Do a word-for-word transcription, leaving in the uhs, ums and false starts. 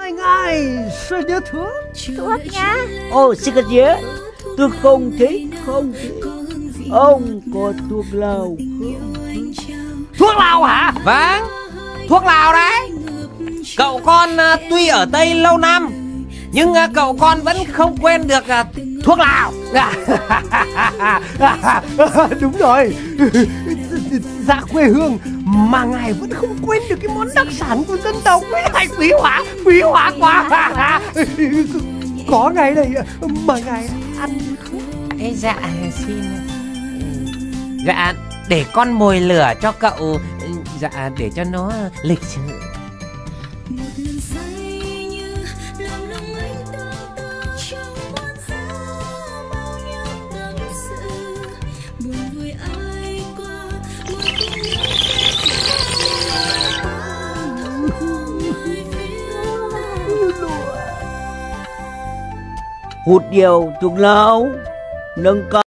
Ngài ngài sao nhớ thuốc? Thuốc nhá. Ồ xin cất nhớ, tôi không thích, không thích. Ông có thuốc lào không? Thuốc lào hả? Vâng, thuốc lào đấy. Cậu con uh, tuy ở Tây lâu năm, nhưng uh, cậu con vẫn không quên được uh, thuốc lào. Đúng rồi. Dạ quê hương mà ngài vẫn không quên được cái món đặc sản của dân tộc ấy. Hay quý hóa, quý hóa quá. Có ngày này mà ngài ăn không? Ê, dạ xin. Dạ để con mồi lửa cho cậu. Dạ để cho nó lịch sự. Hút điều thuốc lào nâng cao